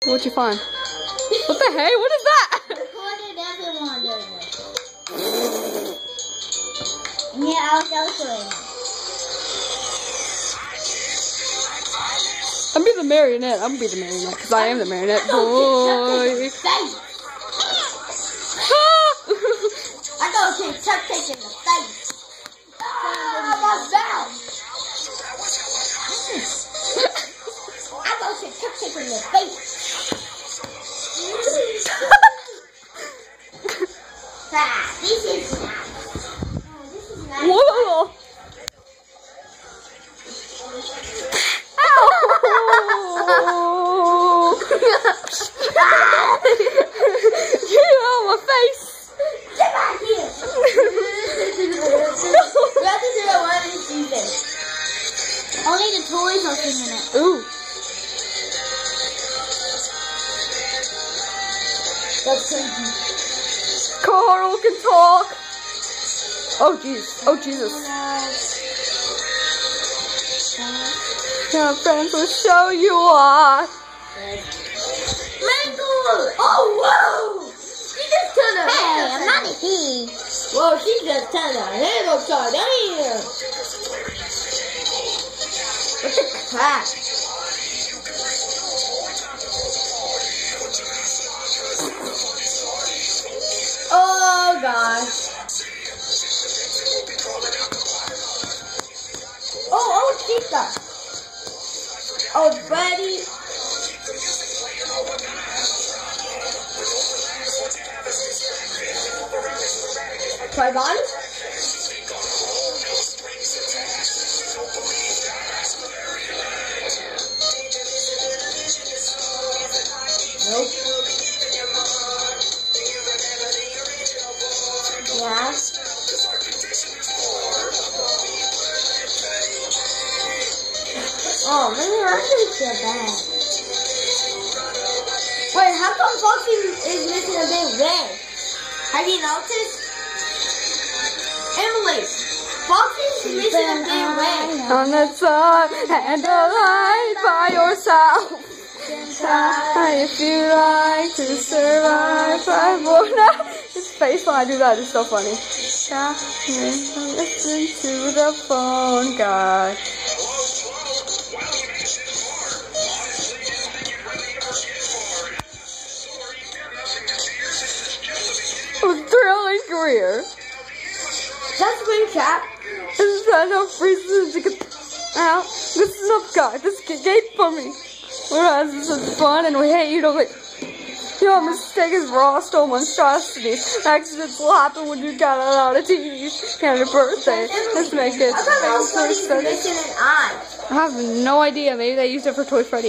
What'd you find? What the hey? What is that? Recorded everyone doing it. Yeah, I'll go to it. I'm gonna be the marionette. I'm gonna be the marionette because I am the marionette boy. I go to Chuck Tape in the face. My mouth. I go to Chuck Tape in the face. This is nice. Whoa! Ow! Get out of my face! Get back here! We have to do it one of these seasons. Only the toys are singing it. Ooh. That's crazy. Carl can talk! Oh jeez. Oh Jesus. Your friends will show you what. Mangle! Oh, whoa! She just turned her head. Hey, I'm not a he. Whoa, she just turned her head upside down. What the crap? Oh, gosh. Oh, Chica. Oh, buddy. Trayvon? Nope. Yeah. Oh, maybe I should feel bad. Wait, how come Foxy is missing a big red? Have you noticed? Emily, Foxy's missing a big red. On the sun and the light by yourself. If you like to survive, I will not. His face when I do that is so funny. Listen to the phone guy. A thrilling career. That's Green Cap. This is no reason to get out. Listen up, guy. This gate for me. Whereas this is fun and we hate you to like. Your mistake is raw, stole monstrosity. Accidents will happen when you got a lot of teeth. And your birthday. Let's make it. How come Foxy's missing an eye? I have no idea. Maybe they used it for Toy Freddy.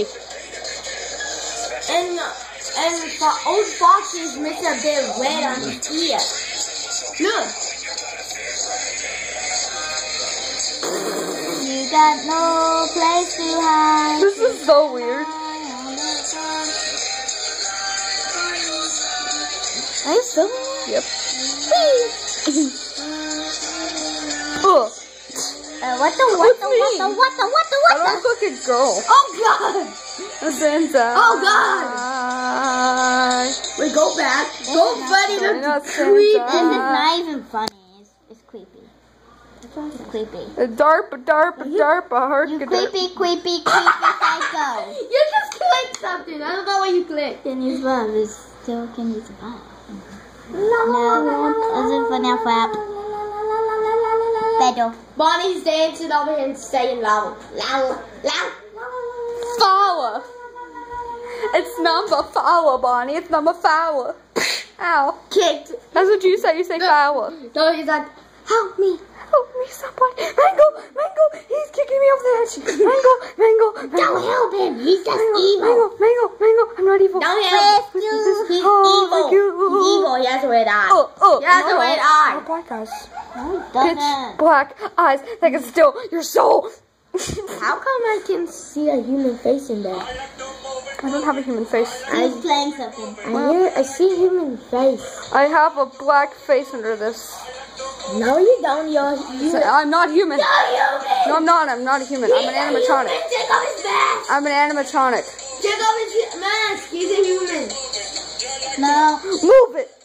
And old Foxy's missing a bit of red on his ear. Look. You got no place to hide. This is so weird. Are you filming? Yep. What the? I look like a girl. Oh God! Oh God! Wait, go back. Go, buddy. That's creepy. This is not even funny. It's creepy. It's creepy. DARPA, hurt You creepy psycho. You just clicked something. I don't know what you clicked. Can you survive? Still can you survive? No, as if an flap. Pedal. Bonnie's dancing over here and saying loud. Flower. It's number flower, Bonnie. It's number flower. Ow. Kicked. That's what you say. You say flower. No, he's like, help me. Help me, somebody. Mangle. He's kicking me off the edge. Mangle. Don't help him. He's just evil. Mangle. I'm not evil. Don't help him. He's evil. He's evil. He has a red eye. He has a red eye. Black eyes. No, Pitch black eyes that can steal your soul. How come I can see a human face in there? I don't have a human face. I was playing something. I see human face. I have a black face under this. No, you don't. You're I'm not human. You're human. No, I'm not. I'm not a human. I'm an animatronic. Take off his mask. I'm an animatronic. Take off his mask. He's No. Move it.